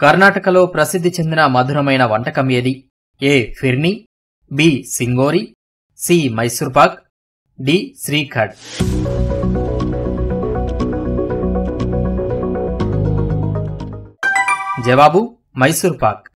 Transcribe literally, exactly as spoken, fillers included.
కర్ణాటకలో ప్రసిద్ధి చెందిన మధురమైన వంటకం ఏది? A phirni, B Singori, C Mysore pak, D Shrikhand. జవాబు మైసూర్పాక్.